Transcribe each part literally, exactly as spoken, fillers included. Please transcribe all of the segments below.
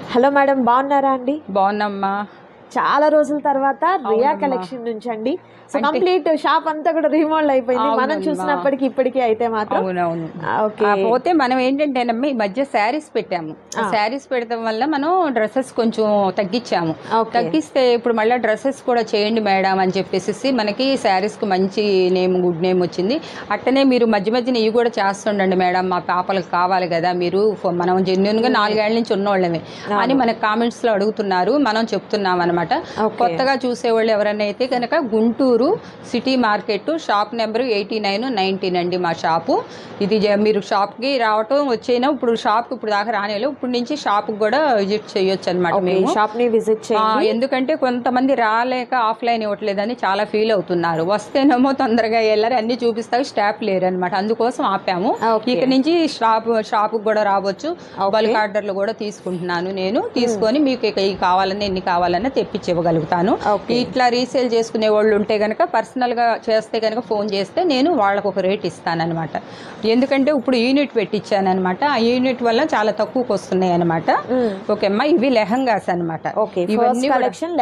Hello madam, బాగున్నారా అండి? బాగున్నామ్మా. చాలా రోజుల తర్వాత రియా కలెక్షన్ నుంచి అండి. సో కంప్లీట్ షాప్ అంతా కూడా రీమోడల్ అయిపోయింది మనం చూసినప్పటికి ఇప్పటికీ అయితే మాత్రం. అవునవును. ఓకే, పోతే మనం ఏంటంటేనమ్మా ఈ మధ్య శారీస్ పెట్టాము. శారీస్ పెట్టడం వల్ల మనం డ్రెస్సెస్ కొంచెం తగ్గించాము. తగ్గిస్తే ఇప్పుడు మళ్ళీ డ్రెస్సెస్ కూడా చేయండి మేడం అని చెప్పేసి మనకి శారీస్ కు మంచి నేమ్, గుడ్ నేమ్ వచ్చింది. అట్టనే మీరు మధ్య మధ్యన ఇవి కూడా చేస్తుండండి మేడం, మా పాపలకు కావాలి కదా, మీరు మనం జెన్యున్ గా నాలుగేళ్ల నుంచి ఉన్నోళ్ళమే అని మనకు కామెంట్స్ లో అడుగుతున్నారు. మనం చెప్తున్నాం అనమాట. కొత్తగా చూసేవాళ్ళు ఎవరైనా అయితే కనుక Guntur city market shop number eighty nine nineteen అండి మా షాపు. ఇది మీరు షాప్ కి రావటం వచ్చేనా, ఇప్పుడు షాప్ ఇప్పుడు దాకా రానేలు, ఇప్పుడు నుంచి షాప్ కూడా విజిట్ చేయొచ్చు అనమాట. మేము షాప్ ని విజిట్ చేయండి. ఎందుకంటే కొంతమంది రాలేక ఆఫ్లైన్ ఇవ్వట్లేదని చాలా ఫీల్ అవుతున్నారు. వస్తేనేమో తొందరగా వెళ్ళారు, అన్ని చూపిస్తాక స్టాఫ్ లేరు అనమాట. అందుకోసం ఆపాము. ఇక నుంచి షాప్ షాప్ కూడా రావచ్చు. బల్క్ ఆర్డర్లు కూడా తీసుకుంటున్నాను నేను. తీసుకొని మీకు ఇక ఇవి కావాలన్నా ఎన్ని కావాలన్నా తెప్పించి ఇవ్వగలుగుతాను. ఇట్లా రీసేల్ చేసుకునే వాళ్ళు ఉంటే గనక పర్సనల్ గా చేస్తే గనక ఫోన్ చేస్తే నేను వాళ్ళకు ఒక రేట్ ఇస్తాను అనమాట. ఎందుకంటే ఇప్పుడు యూనిట్ పెట్టించాను అనమాట. ఆ యూనిట్ వల్ల చాలా తక్కువకి వస్తున్నాయి అనమాట. ఓకే అమ్మా, ఇవి లెహంగాస్ అనమాట. ఇవన్నీ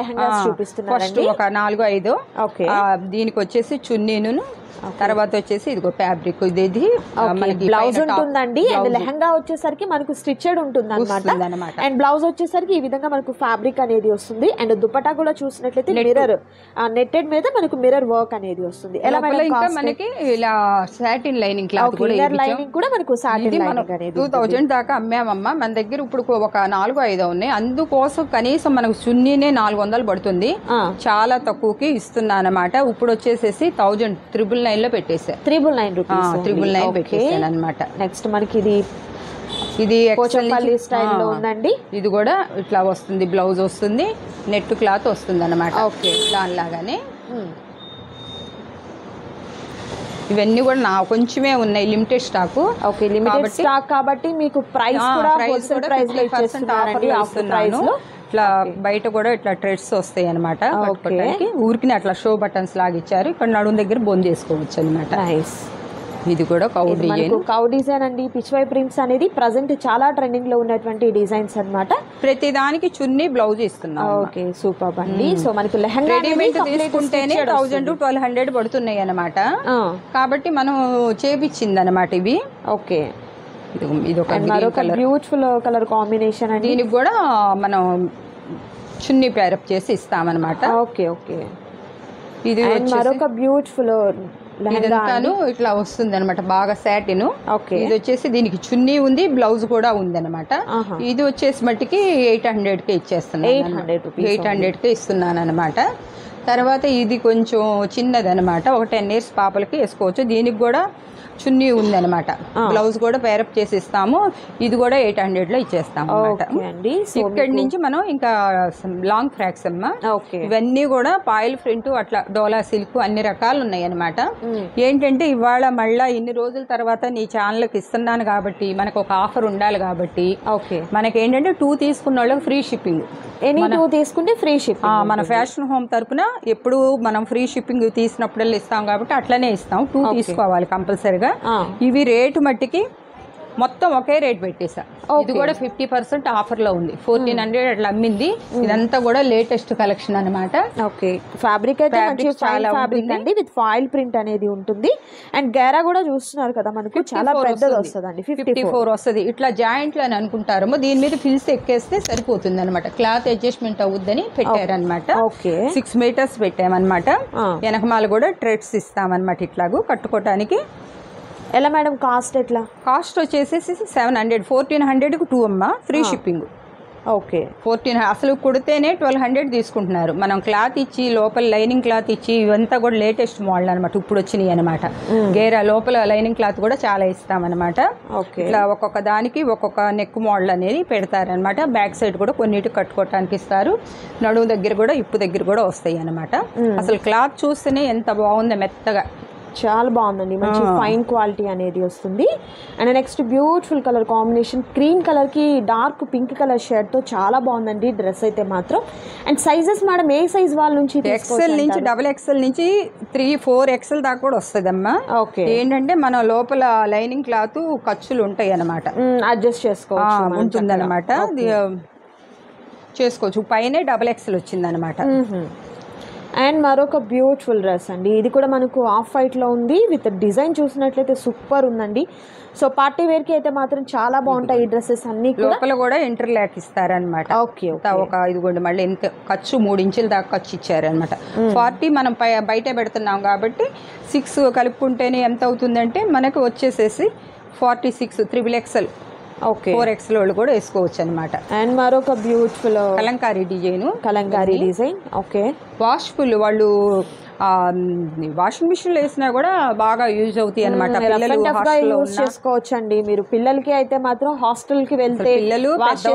ఫస్ట్ ఒక నాలుగు ఐదు. దీనికి వచ్చేసి చున్నీను, తర్వాత వచ్చేసి ఇదిగో ఫ్యాబ్రిక్, ఇది బ్లౌజ్ ఉంటుందండి. అండ్ లెహంగా వచ్చేసరికి మనకు స్టిచ్డ్ ఉంటుంది అనమాట. అండ్ బ్లౌజ్ వచ్చేసరికి ఈ విధంగా మనకు ఫ్యాబ్రిక్ అనేది వస్తుంది. అండ్ దుపట్టా కూడా చూసినట్లయితే మిర్రర్ నెట్టెడ్ మీద మనకు మిర్రర్ వర్క్ అనేది వస్తుంది. ఎలా ఇంకా మనకి ఇలా సాటిన్ లైనింగ్ క్లాత్ కూడా లైనింగ్ కూడా మనకు సాటిన్ లైనింగ్ అనేది టూ థౌజండ్ దాకా అమ్మామమ్మా. మన దగ్గర ఇప్పుడు ఒక నాలుగు ఐదు ఉన్నాయి. అందుకోసం కనీసం మనకు చున్నీనే నాలుగు వందలు పడుతుంది. చాలా తక్కువకి ఇస్తున్నా అనమాట. ఇప్పుడు వచ్చేసేసి థౌజండ్ త్రిబుల్ నైన్ లో పెట్టేసా. Triple nine rupees triple nine పెట్టేసాను అనమాట. నెక్స్ట్ మనకి ఇది ఇది స్టైల్లో ఉందండి. ఇది కూడా ఇట్లా వస్తుంది, బ్లౌజ్ వస్తుంది, నెట్ క్లాత్ వస్తుంది అనమాట. ఓకే, దానిలాగానే ఇవన్నీ కూడా నా కొంచెమే ఉన్నాయి, limited stock. Okay, limited stock కాబట్టి మీకు ప్రైస్ కూడా హోల్సేల్ ప్రైస్ లో ఇచ్చేస్తున్నారండి. ఆఫర్ ప్రైస్ లో ఇట్లా బయట కూడా ఇట్లా ట్రెడ్స్ వస్తాయి అనమాట. ఊరికి అట్లా షో బటన్స్ లాగా ఇచ్చారు. ఇక్కడ నడుము దగ్గర బొందు చేసుకోవచ్చు అనమాట. ఇది కూడా కౌ డిజైన్, కౌ డిజైన్ అండి. పిచ్వై ప్రింట్స్ అనేది ప్రజెంట్ చాలా ట్రెండింగ్ లో ఉన్నటువంటి డిజైన్స్ అనమాట. ప్రతి దానికి చున్నీ బ్లౌజ్ ఇస్తున్నాం. ఓకే, సూపర్ అండి. సో మనకి లెహంగా రెడీమేడ్ తీసుకుంటేనే థౌజండ్ ట్వెల్వ్ హండ్రెడ్ పడుతున్నాయి అనమాట. కాబట్టి మనం చేపించింది అనమాట ఇవి. ఓకే, ఇది ఒక బ్యూటిఫుల్ కలర్ కాంబినేషన్ అండి. దీనికి కూడా మనం చున్నీ ప్యారప్ చేసి ఇస్తామన్నమాట. ఓకే ఓకే, ఇది మరొక బ్యూటిఫుల్ ఇదంతాను ఇట్లా వస్తుంది అనమాట, బాగా సాటిన్. ఇది వచ్చేసి దీనికి చున్నీ ఉంది, బ్లౌజ్ కూడా ఉంది అనమాట. ఇది వచ్చేసి మట్టికి ఎయిట్ హండ్రెడ్ కే ఇచ్చేస్తున్నాను, ఎయిట్ హండ్రెడ్ కే ఇస్తున్నాను అనమాట. తర్వాత ఇది కొంచెం చిన్నది అనమాట, ఒక టెన్ ఇయర్స్ పాపలకి వేసుకోవచ్చు. దీనికి కూడా చున్నీ ఉంది అనమాట, బ్లౌజ్ కూడా పేరప్ చేసి ఇస్తాము. ఇది కూడా ఎయిట్ హండ్రెడ్ లో ఇచ్చేస్తాము అనమాట. ఇక్కడి నుంచి మనం ఇంకా లాంగ్ ఫ్రాక్స్ అమ్మా. ఇవన్నీ కూడా పాయిల్ ప్రింట్, అట్లా డోలా సిల్క్, అన్ని రకాలు ఉన్నాయి అనమాట. ఏంటంటే ఇవాళ మళ్ళా ఇన్ని రోజుల తర్వాత నీ ఛానల్ కి ఇస్తున్నాను కాబట్టి మనకు ఒక ఆఫర్ ఉండాలి కాబట్టి మనకి ఏంటంటే టూ తీసుకున్న వాళ్ళకి ఫ్రీ షిప్పింగ్. ఎనీ టూ తీసుకుంటే ఫ్రీ షిప్పింగ్. మన ఫ్యాషన్ హోమ్ తరపున ఎప్పుడు మనం ఫ్రీ షిప్పింగ్ తీసినప్పుడల్లా ఇస్తాం కాబట్టి అట్లనే ఇస్తాం. టూ తీసుకోవాలి కంపల్సరీగా. ఇవి రేటు మట్టికి మొత్తం ఒకే రేట్ పెట్టేసా. ఇది కూడా ఫిఫ్టీ పర్సెంట్ ఆఫర్ లో ఉంది. ఫోర్టీన్ హండ్రెడ్ అట్లా అమ్మింది. ఇదంతా కూడా లేటెస్ట్ కలెక్షన్ అనమాట. ఓకే, ఫ్యాబ్రిక్ అయితే చాలా ఫ్యాబ్రిక్ అండి, విత్ ఫాయిల్ ప్రింట్ అనేది ఉంటుంది. అండ్ గేరా కూడా చూస్తున్నారు కదా, మనకు చాలా పెద్దది వస్తుంది. ఫిఫ్టీ ఫోర్ వస్తుంది. ఇట్లా జాయింట్లు అని అనుకుంటారు, దీని మీద ఫిల్స్ ఎక్కేస్తే సరిపోతుంది అనమాట. క్లాత్ అడ్జస్ట్మెంట్ అవుద్దని పెట్టారనమాట. సిక్స్ మీటర్స్ పెట్టామన్నమాట. వెనకమాల కూడా ట్రెడ్స్ ఇస్తామన్నమాట ఇట్లాగూ కట్టుకోవటానికి. ఎలా మేడం కాస్ట్ ఎట్లా? కాస్ట్ వచ్చేసేసి సెవెన్ హండ్రెడ్ ఫోర్టీన్ హండ్రెడ్కి టూ అమ్మా, ఫ్రీ షిప్పింగ్. ఓకే, ఫోర్టీన్ అసలు కుడితేనే ట్వెల్వ్ హండ్రెడ్ తీసుకుంటున్నారు. మనం క్లాత్ ఇచ్చి లోపల లైనింగ్ క్లాత్ ఇచ్చి ఇవంతా కూడా లేటెస్ట్ మోడల్ అనమాట, ఇప్పుడు వచ్చినాయి అనమాట. గేరా లోపల లైనింగ్ క్లాత్ కూడా చాలా ఇస్తామన్నమాట. ఇట్లా ఒక్కొక్క దానికి ఒక్కొక్క నెక్ మోడల్ అనేది పెడతారనమాట. బ్యాక్ సైడ్ కూడా కొన్నిటి కట్టుకోవటానికి ఇస్తారు. నడుము దగ్గర కూడా ఇప్పు దగ్గర కూడా వస్తాయి అనమాట. అసలు క్లాత్ చూస్తేనే ఎంత బాగుందో, మెత్తగా చాలా బాగుందండి, మంచి ఫైన్ క్వాలిటీ అనేది వస్తుంది. And next beautiful colour combination, cream colour కి డార్క్ పింక్ కలర్ షర్ట్ తో చాలా బాగుందండి డ్రెస్ అయితే మాత్రం. అండ్ సైజెస్ మేడం ఏ సైజ్ వాళ్ళ నుంచి? ఎక్సెల్ నుంచి డబుల్ ఎక్సెల్ నుంచి త్రీ ఫోర్ ఎక్సెల్ దాకా కూడా వస్తుంది అమ్మా. ఓకే, ఏంటంటే మన లోపల లైనింగ్ క్లాత్ ఖర్చులు ఉంటాయి అనమాట, అడ్జస్ట్ చేసుకోవచ్చు ఉంటుంది అనమాట. చేసుకోవచ్చు. పైన డబల్ ఎక్స్ఎల్ వచ్చింది అనమాట. అండ్ మరొక బ్యూటిఫుల్ డ్రెస్ అండి, ఇది కూడా మనకు ఆఫ్ వైట్లో ఉంది. విత్ డిజైన్ చూసినట్లయితే సూపర్ ఉందండి. సో పార్టీ వేర్ కి అయితే మాత్రం చాలా బాగుంటాయి ఈ డ్రెస్సెస్ అన్ని. లోపల కూడా ఇంటర్లాక్ ఇస్తారనమాట. ఓకే, ఒక ఇదిగోండి మళ్ళీ ఎంత ఖర్చు మూడు ఇంచుల దాకా ఖర్చు ఇచ్చారనమాట. ఫార్టీ మనం బయట పెడుతున్నాం కాబట్టి సిక్స్ కలుపుకుంటేనే ఎంత అవుతుందంటే మనకు వచ్చేసేసి forty six triple XL okay four XL వాళ్ళు కూడా వేసుకోవచ్చు అనమాట. అండ్ మరొక beautiful kalamkari design kalamkari design. Okay, వాష్ఫుల్ వాళ్ళు వాషింగ్ మిషన్ లో వేసినా కూడా బాగా యూజ్ అవుతాయి అనమాట. యూజ్ చేసుకోవచ్చు అండి మీరు. పిల్లలకి అయితే మాత్రం హాస్టల్ కి వెళ్తే పిల్లలు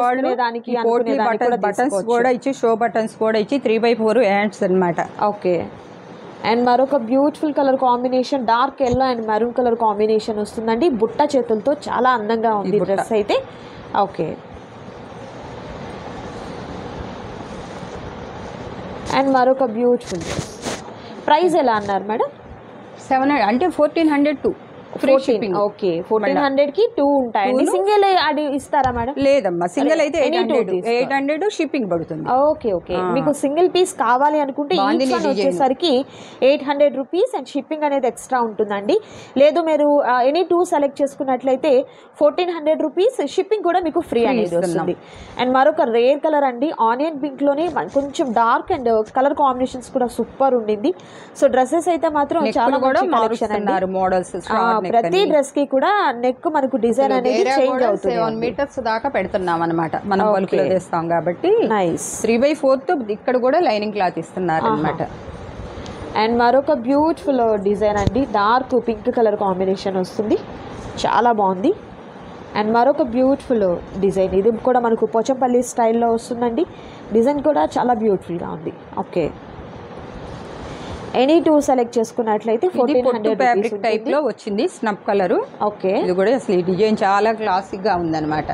బటన్స్ కూడా ఇచ్చి షో బటన్స్ కూడా ఇచ్చి త్రీ బై ఫోర్ హ్యాండ్స్ అనమాట. ఓకే, అండ్ మరొక beautiful colour combination dark yellow and maroon colour combination వస్తుందండి. బుట్ట చేతులతో చాలా అందంగా ఉంది డ్రెస్ అయితే. ఓకే, అండ్ మరొక బ్యూటిఫుల్ డ్రెస్. ప్రైస్ ఎలా అన్నారు మేడం? సెవెన్ హండ్రెడ్ అంటే fourteen hundred two free shipping. Okay, fourteen hundred కి టూ ఉంటాయండి. సింగిల్ అది ఇస్తారా మేడం? లేదమ్మా, సింగిల్ అయితే eight hundred eight hundred shipping పడుతుంది. ఓకే ఓకే, మీకు సింగిల్ పీస్ కావాలి అనుకుంటే వచ్చేసరికి eight hundred rupees and shipping అనేది ఎక్స్ట్రా ఉంటుందండి. లేదు మీరు ఎనీ టూ సెలెక్ట్ చేసుకున్నట్లయితే ఫోర్టీన్ హండ్రెడ్ రూపీస్ షిప్పింగ్ కూడా మీకు ఫ్రీ అనేది వస్తుంది. అండ్ మరొక రేర్ కలర్ అండి, ఆనియన్ పింక్ లోనే కొంచెం డార్క్ అండ్ కలర్ కాంబినేషన్స్ కూడా సూపర్ ఉండింది. సో డ్రెస్సెస్ అయితే మాత్రం చాలా మోడల్స్ ప్రతి డ్రెస్ కి కూడా నెక్ మనకు డిజైన్ అనేది చేంజ్ అవుతుంది. సెవెన్ మీటర్స్ దాకా పెడుతున్నాం అనమాట మనం. బల్క్ లో వేస్తాం కాబట్టి నైస్. త్రీ బై ఫోర్త్ ఇక్కడ కూడా లైనింగ్ క్లాత్ ఇస్తున్నారు అనమాట. అండ్ మరొక బ్యూటిఫుల్ డిజైన్ అండి, డార్క్ పింక్ కలర్ కాంబినేషన్ వస్తుంది, చాలా బాగుంది. అండ్ మరొక బ్యూటిఫుల్ డిజైన్, ఇది కూడా మనకు పోచంపల్లి స్టైల్లో వస్తుందండి. డిజైన్ కూడా చాలా బ్యూటిఫుల్గా ఉంది. ఓకే, ఎనీ టూ సెలెక్ట్ చేసుకున్నట్లయితే ఫోర్టీన్ హండ్రెడ్ ఫ్యాబ్రిక్ టైప్ లో వచ్చింది, స్నప్ కలర్. ఓకే, ఇది కూడా అసలు ఈ డిజైన్ చాలా క్లాసిక్ గా ఉందన్నమాట.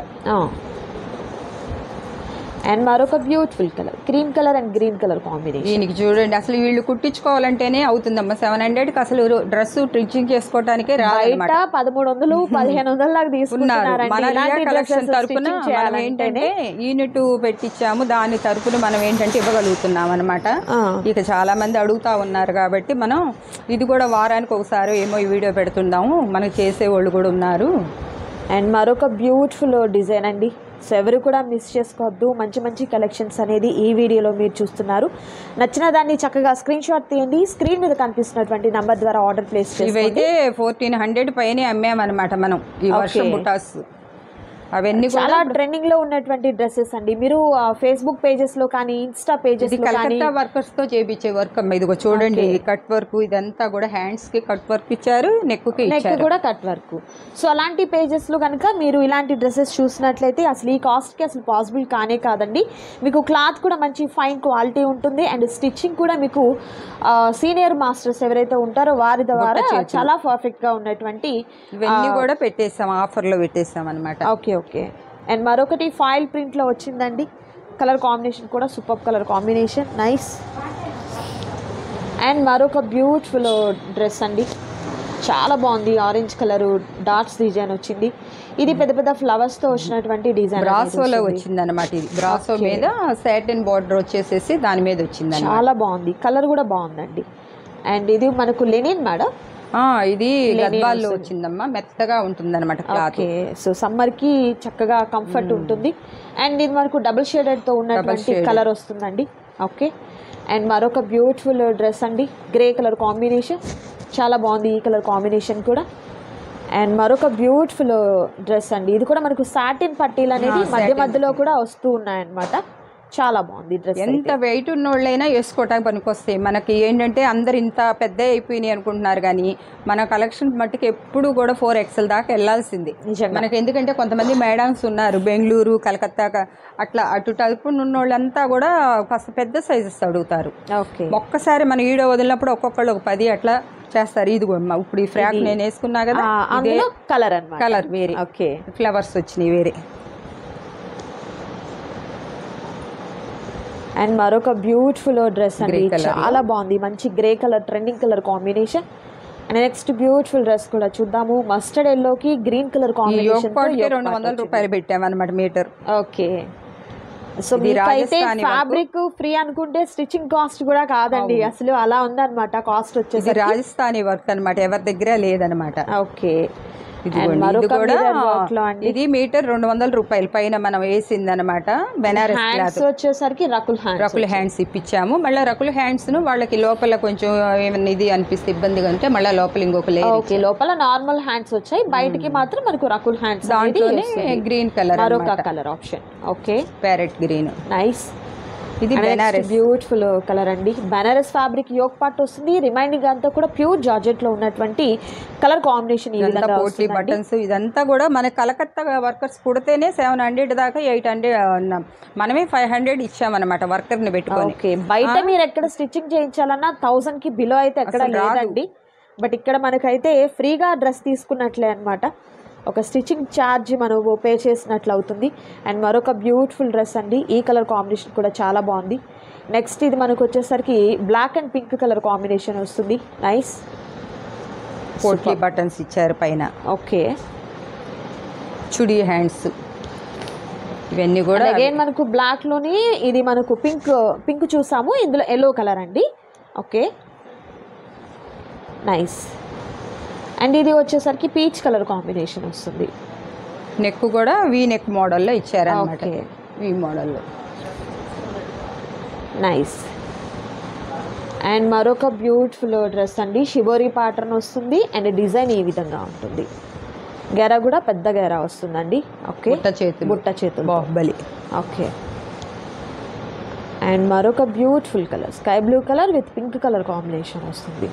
అండ్ మరొక beautiful colour, cream colour and green colour combination. దీనికి చూడండి అసలు వీళ్ళు కుట్టించుకోవాలంటేనే అవుతుందమ్మా సెవెన్ హండ్రెడ్ కి అసలు డ్రెస్ స్టిచ్చింగ్ చేసుకోవడానికి బయట పదమూడు వందలు పదిహేను వందల దాకా తీసుకున్నారు. తరపున మనం ఏంటంటే యూనిట్ పెట్టించాము, దాని తరపున మనం ఏంటంటే ఇవ్వగలుగుతున్నాం అనమాట. ఇక చాలా మంది అడుగుతా ఉన్నారు కాబట్టి మనం ఇది కూడా వారానికి ఒకసారి ఏమో ఈ వీడియో పెడుతున్నాము, మనకి చేసేవాళ్ళు కూడా ఉన్నారు. అండ్ మరొక బ్యూటిఫుల్ డిజైన్ అండి, సో ఎవరు కూడా మిస్ చేసుకోవద్దు. మంచి మంచి కలెక్షన్స్ అనేది ఈ వీడియోలో మీరు చూస్తున్నారు. నచ్చిన దాన్ని చక్కగా స్క్రీన్ షాట్ తీయండి, స్క్రీన్ మీద కనిపిస్తున్నటువంటి నంబర్ ద్వారా ఆర్డర్ ప్లేస్ చేయండి. ఇవైతే ఫోర్టీన్ హండ్రెడ్ పైన అమ్మామన్నమాట మనం ఈ వర్షం బుటాస్. అవన్నీ చాలా ట్రెండింగ్ లో ఉన్నటువంటి డ్రెస్సెస్ అండి. మీరు ఫేస్బుక్ పేజెస్ లో కానీ ఇన్స్టా పేజెస్ లో కానీ వర్కర్స్ తో చేయించే వర్క్ అమ్మ. ఇదిగో చూడండి కట్ వర్క్, ఇదంతా కూడా హ్యాండ్స్ కి కట్ వర్క్ ఇచ్చారు, నెక్ కి నెక్ కూడా కట్ వర్క్. సో అలాంటి పేజెస్ లో కనుక మీరు ఇలాంటి డ్రెస్సెస్ చూసినట్లయితే అసలు ఈ కాస్ట్ కి అసలు పాసిబుల్ కానే కాదండి. మీకు క్లాత్ కూడా మంచి ఫైన్ క్వాలిటీ ఉంటుంది అండ్ స్టిచ్చింగ్ కూడా మీకు సీనియర్ మాస్టర్స్ ఎవరైతే ఉంటారో వారి ద్వారా చాలా పర్ఫెక్ట్ గా ఉన్నటువంటి ఇవన్నీ కూడా పెట్టేసాం, ఆఫర్ లో పెట్టేసాం అనమాట. ఓకే ఓకే, అండ్ మరొకటి ఫాయిల్ ప్రింట్లో వచ్చిందండి. కలర్ కాంబినేషన్ కూడా super colour combination, nice. And మరొక బ్యూటిఫుల్ డ్రెస్ అండి, చాలా బాగుంది. ఆరెంజ్ కలర్ డాట్స్ డిజైన్ వచ్చింది. ఇది పెద్ద పెద్ద ఫ్లవర్స్ తో వచ్చినటువంటి డిజైన్, బ్రాసోలో వచ్చింది అనమాట. ఇది బ్రాసో మీద సాటిన్ బార్డర్ వచ్చేసేసి దాని మీద వచ్చింది, చాలా బాగుంది. కలర్ కూడా బాగుందండి. అండ్ ఇది మనకు లెనిన్ మేడం, ఇది గద్వాల్లో వచ్చిందమ్మా, మెత్తగా ఉంటుంది అనమాట క్లాత్. సో సమ్మర్ కి చక్కగా కంఫర్ట్ ఉంటుంది. అండ్ ఇది మనకు డబుల్ షేడెడ్ తో ఉన్నటువంటి కలర్ వస్తుందండి. ఓకే, అండ్ మరొక బ్యూటిఫుల్ డ్రెస్ అండి, గ్రే కలర్ కాంబినేషన్, చాలా బాగుంది ఈ కలర్ కాంబినేషన్ కూడా. అండ్ మరొక బ్యూటిఫుల్ డ్రెస్ అండి, ఇది కూడా మనకు సాటిన్ పట్టీలు అనేది మధ్య మధ్యలో కూడా వస్తూ ఉన్నాయన్నమాట. చాలా బాగుంది డ్రెస్. ఎంత వెయిట్ ఉన్న వాళ్ళైనా వేసుకోవటానికి పనికొస్తాయి. మనకి ఏంటంటే అందరు ఇంత పెద్ద అయిపోయినాయి అనుకుంటున్నారు, కానీ మన కలెక్షన్ మట్టుకు ఎప్పుడు కూడా ఫోర్ ఎక్స్ఎల్ దాకా వెళ్ళాల్సింది మనకి. ఎందుకంటే కొంతమంది మేడమ్స్ ఉన్నారు బెంగళూరు, కలకత్తా అట్లా అటు టైపు ఉన్న వాళ్ళంతా కూడా కాస్త పెద్ద సైజెస్ అడుగుతారు. ఓకే, ఒక్కసారి మన వీడియో వదిలినప్పుడు ఒక్కొక్కళ్ళు ఒక పది అట్లా చేస్తారు. ఇది ఇప్పుడు ఈ ఫ్రాక్ నేను వేసుకున్నా కదా, కలర్ కలర్ వేరే, ఓకే, ఫ్లవర్స్ వచ్చినాయి వేరే. అండ్ మరొక బ్యూటిఫుల్ డ్రెస్ అండి, చాలా బాగుంది. మంచి grey colour trending colour combination. And next beautiful dress కూడా చూద్దాము. మస్టర్డ్ ఎల్లోకి గ్రీన్ కలర్ కాంబినేషన్, రెండు వందల రూపాయలు పెట్టామన్నమాట మీటర్. ఓకే, సో మీకైతే ఫ్యాబ్రిక్ ఫ్రీ అనుకుంటే స్టిచ్చింగ్ కాస్ట్ కూడా కాదండి, అసలు అలా ఉందన్నమాట కాస్ట్ వచ్చేసి. రాజస్థానీ వర్క్ అనమాట, ఎవరి దగ్గర లేదనమాట. ఓకే, ఇది మీటర్ రెండు వందల రూపాయలు పైన మనం వేసింది అనమాట. బెనారస్ క్లాత్ వచ్చేసరికి రకుల్ హ్యాండ్స్ రకుల్ హ్యాండ్స్ ఇప్పించాము. మళ్ళీ రకుల్ హ్యాండ్స్ ను వాళ్ళకి లోపల కొంచెం ఏమన్నా ఇది అనిపిస్తే ఇబ్బందిగా ఉంటే మళ్ళీ లోపల ఇంకొక లేయర్. ఓకే, లోపల నార్మల్ హ్యాండ్స్ వచ్చాయి, బయటికి మాత్రం మనకు రకుల్ హ్యాండ్స్. దాంట్లోనే గ్రీన్ కలర్ మరొక colour option. Okay, parrot green. Nice. ఇది బెనారస్ బ్యూటిఫుల్ కలర్ అండి. బెనారస్ ఫ్యాబ్రిక్ యోక్ పార్ట్ వస్తుంది. రిమైనింగ్ అంతా కూడా ప్యూర్ జార్జెట్ లో ఉన్నటువంటి కలర్ కాంబినేషన్. పోట్లీ బటన్స్ ఇదంతా కూడా మన కలకత్తా వర్కర్స్ కుడితేనే సెవెన్ హండ్రెడ్ దాకా ఎయిట్ హండ్రెడ్ మనమే ఫైవ్ హండ్రెడ్ ఇచ్చామన్నమాట వర్కర్ ని పెట్టుకొని. ఓకే, బయట మీరు ఎక్కడ స్టిచ్చింగ్ చేయించాలన్నా థౌసండ్ కి బిలో అయితే ఎక్కడ లేదండి. బట్ ఇక్కడ మనకైతే ఫ్రీగా డ్రెస్ తీసుకున్నట్లే అనమాట. ఒక స్టిచ్చింగ్ ఛార్జ్ మనం పే చేసినట్లు అవుతుంది. అండ్ మరొక బ్యూటిఫుల్ డ్రెస్ అండి. ఈ కలర్ కాంబినేషన్ కూడా చాలా బాగుంది. నెక్స్ట్ ఇది మనకు వచ్చేసరికి black and pink colour combination వస్తుంది. నైస్. పోట్లీ బటన్స్ ఇచ్చారు పైన. ఓకే, చుడీ హ్యాండ్స్ ఇవన్నీ కూడా అగైన్ మనకు బ్లాక్ లోని ఇది మనకు పింక్ పింక్ చూసాము, ఇందులో ఎల్లో కలర్ అండి. Okay, nice. అండ్ ఇది వచ్చేసరికి పీచ్ కలర్ కాంబినేషన్ వస్తుంది. నెక్ కూడా వీ నెక్ మోడల్లో ఇచ్చారు అన్నమాట. వీ మోడల్లో. నైస్. అండ్ మరొక బ్యూటిఫుల్ డ్రెస్ అండి. షిబోరి ప్యాటర్న్ వస్తుంది అండ్ డిజైన్ ఈ విధంగా ఉంటుంది. గెర కూడా పెద్ద గెర వస్తుందండి. ఓకే, బుట్ట చేతులు బుట్ట చేతులు బాహుబలి. ఓకే, అండ్ మరొక beautiful colour sky blue colour with pink colour combination వస్తుంది.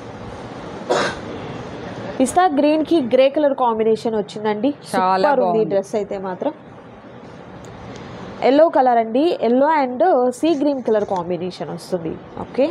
పిస్తా గ్రీన్ కి గ్రే కలర్ కాంబినేషన్ వచ్చిందండి. చాలా బాగుంది డ్రెస్ అయితే మాత్రం. ఎల్లో కలర్ అండి, yellow and sea green colour combination వస్తుంది. ఓకే,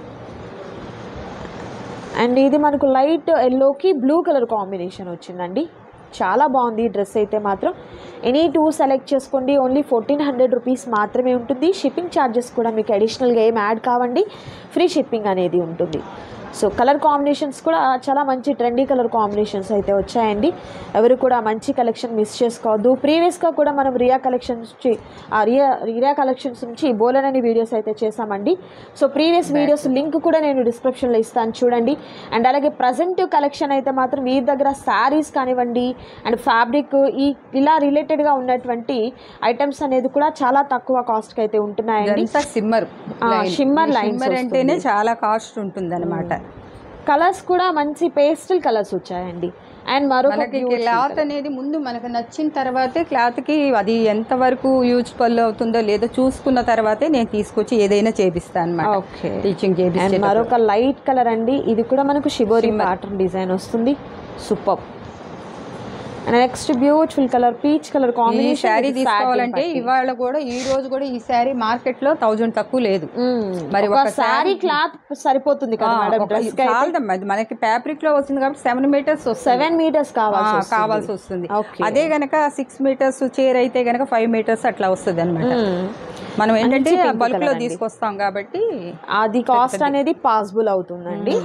అండ్ ఇది మనకు లైట్ ఎల్లోకి బ్లూ కలర్ కాంబినేషన్ వచ్చిందండి. చాలా బాగుంది డ్రెస్ అయితే మాత్రం. ఎనీ టూ సెలెక్ట్ చేసుకోండి. ఓన్లీ ఫోర్టీన్ హండ్రెడ్ రూపీస్ మాత్రమే ఉంటుంది. షిప్పింగ్ ఛార్జెస్ కూడా మీకు అడిషనల్గా ఏం యాడ్ కావండి, ఫ్రీ షిప్పింగ్ అనేది ఉంటుంది. సో కలర్ కాంబినేషన్స్ కూడా చాలా మంచి ట్రెండీ కలర్ కాంబినేషన్స్ అయితే వచ్చాయండి. ఎవరు కూడా మంచి కలెక్షన్ మిస్ చేసుకోవద్దు. ప్రీవియస్గా కూడా మనం రియా కలెక్షన్స్ నుంచి ఆ రియా రియా కలెక్షన్స్ నుంచి బోలెనని వీడియోస్ అయితే చేసామండి. సో ప్రీవియస్ వీడియోస్ లింక్ కూడా నేను డిస్క్రిప్షన్లో ఇస్తాను, చూడండి. అండ్ అలాగే ప్రజెంట్ కలెక్షన్ అయితే మాత్రం మీ దగ్గర శారీస్ కానివ్వండి అండ్ ఫ్యాబ్రిక్ ఈ ఇలా రిలేటెడ్గా ఉన్నటువంటి ఐటమ్స్ అనేది కూడా చాలా తక్కువ కాస్ట్కి అయితే ఉంటున్నాయండి. సిమ్మర్ షిమ్మర్ లైన్స్ అంటేనే చాలా కాస్ట్ ఉంటుంది అనమాట. కలర్స్ కూడా మంచి పేస్టల్ కలర్స్ వచ్చాయండి. అండ్ మరొక క్లాత్ అనేది ముందు మనకు నచ్చిన తర్వాతే క్లాత్కి అది ఎంతవరకు యూజ్ఫుల్ అవుతుందో లేదో చూసుకున్న తర్వాతే నేను తీసుకొచ్చి ఏదైనా చేపిస్తాను అనమాట. ఓకే, టీచింగ్ చేపిస్తాను. మరొక లైట్ కలర్ అండి. ఇది కూడా మనకు షిబోరి ప్యాటర్న్ డిజైన్ వస్తుంది. Super. And next beautiful colour peach colour combination. Sari తీసుకోవాలంటే ఇవాళ కూడా ఈ రోజు కూడా ఈ శారీ మార్కెట్ లో థౌజండ్ తక్కువ లేదు. మరి ఒక శారీ క్లాత్ సరిపోతుంది కదా మేడం డ్రెస్ కి. మనకి ఫ్యాబ్రిక్ లో వస్తుంది కాబట్టి సెవెన్ మీటర్స్ సెవెన్ మీటర్స్ కావాల్సి కావాల్సి వస్తుంది. అదే గనక సిక్స్ మీటర్స్ చైర్ అయితే గనక ఫైవ్ మీటర్స్ అట్లా వస్తుంది అనమాట. మనం ఏంటంటే బల్క్ లో తీసుకొస్తాం కాబట్టి అది కాస్ట్ అనేది పాసిబుల్ అవుతుందండి.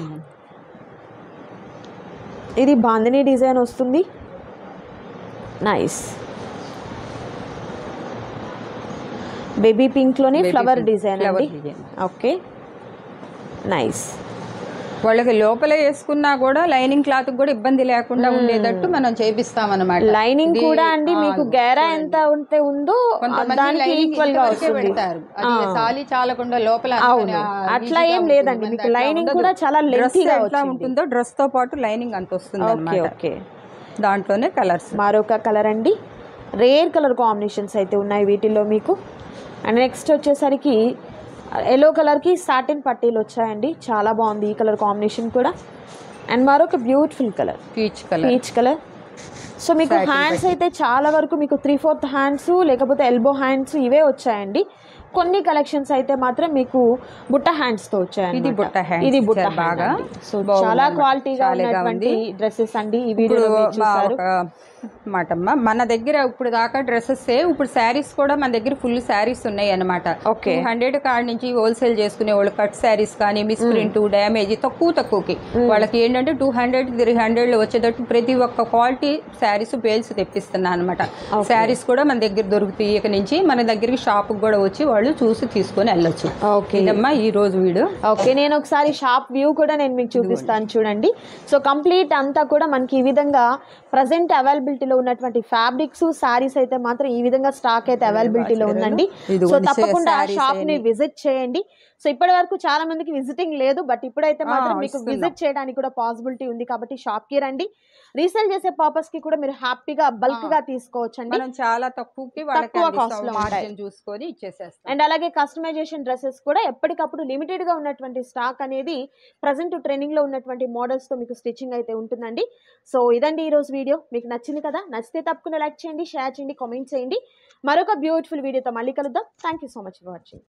ఇది బాందిని డిజైన్ వస్తుంది. నైస్. బేబీ పింక్ లోని ఫ్లవర్ డిజైన్ అండి. Okay, nice. వాళ్ళకి లోపల వేసుకున్నా కూడా లైనింగ్ క్లాత్ కూడా ఇబ్బంది లేకుండా ఉండేటట్టు మనం చేపిస్తాం అన్నమాట. లైనింగ్ కూడా అండి మీకు గేరా ఎంత ఉంటే ఉందో దానికి ఈక్వల్ గా పెడతారు. సాలి చాలకుండా లోపల అట్లా ఏం లేదండి. మీకు లైనింగ్ కూడా చాలా లెంతీగా ఎట్లా ఉంటుందో డ్రెస్ తో పాటు లైనింగ్ అంత వస్తుంది అన్నమాట. ఓకే, దాంట్లోనే కలర్స్. మరొక కలర్ అండి. రేర్ కలర్ కాంబినేషన్స్ అయితే ఉన్నాయి వీటిల్లో మీకు. అండ్ నెక్స్ట్ వచ్చేసరికి ఎల్లో కలర్కి సాటిన్ పట్టీలు వచ్చాయండి. చాలా బాగుంది ఈ కలర్ కాంబినేషన్ కూడా. అండ్ మరొక beautiful colour peach colour peach colour. So మీకు హ్యాండ్స్ అయితే చాలా వరకు మీకు త్రీ ఫోర్త్ హ్యాండ్స్ లేకపోతే ఎల్బో హ్యాండ్స్ ఇవే వచ్చాయండి. కొన్ని కలెక్షన్స్ అయితే మాత్రం మీకు బుట్ట హ్యాండ్స్ తో వచ్చాయండి. ఇది బుట్ట హ్యాండ్, ఇది బుట్ట బాగా. సో చాలా క్వాలిటీగా ఉన్నటువంటి డ్రెస్సెస్ అండి. ఈ వీడియోలో చూసారు. మాటమ్మ మన దగ్గర ఇప్పుడు దాకా డ్రెస్సెస్ ఇప్పుడు శారీస్ కూడా మన దగ్గర ఫుల్ శారీస్ ఉన్నాయి అనమాట. ఓకే, హండ్రెడ్ కాడ నుంచి హోల్సేల్ చేసుకునే వాళ్ళు కట్ శారీస్ కానీ మిస్ ప్రింట్ డ్యామేజ్ తక్కువ తక్కువకి వాళ్ళకి ఏంటంటే టూ హండ్రెడ్ త్రీ హండ్రెడ్ లో వచ్చేటట్టు ప్రతి ఒక్క క్వాలిటీ శారీస్ బేల్స్ తెప్పిస్తున్నా అనమాట. శారీస్ కూడా మన దగ్గర దొరుకుతాయి. ఇక నుంచి మన దగ్గరికి షాప్ కూడా వచ్చి వాళ్ళు చూసి తీసుకొని వెళ్ళొచ్చు. ఓకే ఇదమ్మా ఈ రోజు వీడియో. ఓకే, నేను ఒకసారి షాప్ వ్యూ కూడా నేను మీకు చూపిస్తాను చూడండి. సో కంప్లీట్ అంతా కూడా మనకి ఈ విధంగా ప్రజెంట్ అవైలబిలిటీలో ఉన్నటువంటి ఫ్యాబ్రిక్స్ సారీస్ అయితే మాత్రం ఈ విధంగా స్టాక్ అయితే అవైలబిలిటీలో ఉందండి. సో తప్పకుండా షాప్ ని విజిట్ చేయండి. సో ఇప్పటి వరకు చాలా మందికి విజిటింగ్ లేదు, బట్ ఇప్పుడైతే మాత్రం మీకు విజిట్ చేయడానికి కూడా పాసిబిలిటీ ఉంది. కాబట్టి షాప్ కి రండి. రీసేల్ చేసే పర్పస్ కి కూడా మీరు హ్యాపీగా బల్క్ గా తీసుకోవచ్చండి. మనం చాలా తక్కువకి తక్కువ కాస్ట్ లో మార్జిన్ చూసుకొని ఇచ్చేసేస్తాం. అండ్ అలాగే కస్టమైజేషన్ డ్రెస్సెస్ కూడా ఎప్పటికప్పుడు లిమిటెడ్ గా ఉన్నటువంటి స్టాక్ అనేది ప్రజెంట్ ట్రెండింగ్ లో ఉన్నటువంటి మోడల్స్ తో మీకు స్టిచ్చింగ్ అయితే ఉంటుందండి. సో ఇదండి ఈ రోజు వీడియో. మీకు నచ్చింది కదా? నచ్చితే తప్పకుండా లైక్ చేయండి, షేర్ చేయండి, కామెంట్ చేయండి. మరొక బ్యూటిఫుల్ వీడియోతో మళ్ళీ కలుద్దాం. Thank you so much for watching.